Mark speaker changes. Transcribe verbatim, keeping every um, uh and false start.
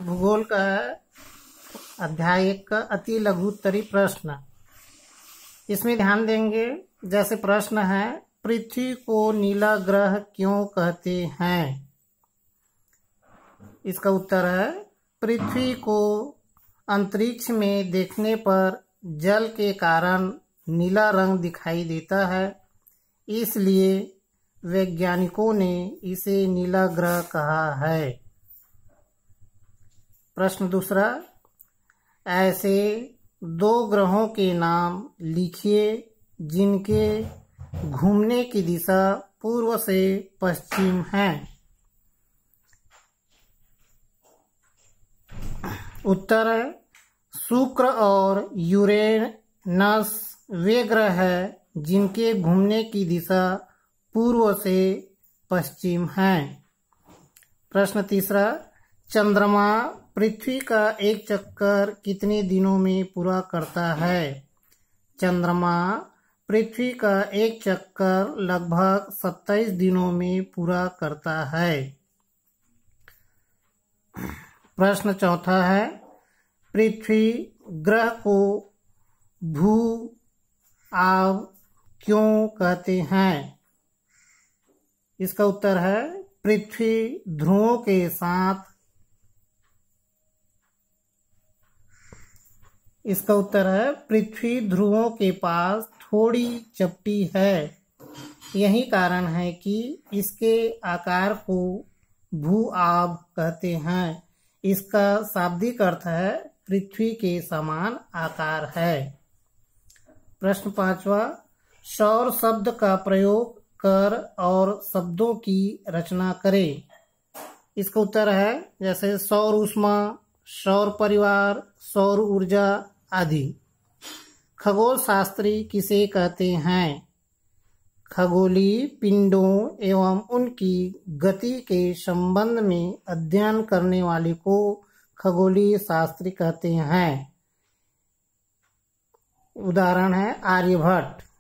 Speaker 1: भूगोल का अध्याय एक का अति लघु उत्तरी प्रश्न। इसमें ध्यान देंगे, जैसे प्रश्न है, पृथ्वी को नीला ग्रह क्यों कहते हैं? इसका उत्तर है, पृथ्वी को अंतरिक्ष में देखने पर जल के कारण नीला रंग दिखाई देता है, इसलिए वैज्ञानिकों ने इसे नीला ग्रह कहा है। प्रश्न दूसरा, ऐसे दो ग्रहों के नाम लिखिए जिनके घूमने की दिशा पूर्व से पश्चिम है। उत्तर है, शुक्र और यूरेनस वे ग्रह है जिनके घूमने की दिशा पूर्व से पश्चिम है। प्रश्न तीसरा, चंद्रमा पृथ्वी का एक चक्कर कितने दिनों में पूरा करता है? चंद्रमा पृथ्वी का एक चक्कर लगभग सत्ताईस दिनों में पूरा करता है। प्रश्न चौथा है, पृथ्वी ग्रह को भू आव क्यों कहते हैं? इसका उत्तर है, पृथ्वी ध्रुवों के साथ इसका उत्तर है पृथ्वी ध्रुवों के पास थोड़ी चपटी है। यही कारण है कि इसके आकार को भू आभ कहते हैं। इसका शाब्दिक अर्थ है पृथ्वी के समान आकार है। प्रश्न पांचवा, सौर शब्द का प्रयोग कर और शब्दों की रचना करें। इसका उत्तर है, जैसे सौर ऊष्मा, सौर परिवार, सौर ऊर्जा आदि। खगोल शास्त्री किसे कहते हैं? खगोलीय पिंडों एवं उनकी गति के संबंध में अध्ययन करने वाले को खगोलीय शास्त्री कहते हैं। उदाहरण है आर्यभट्ट।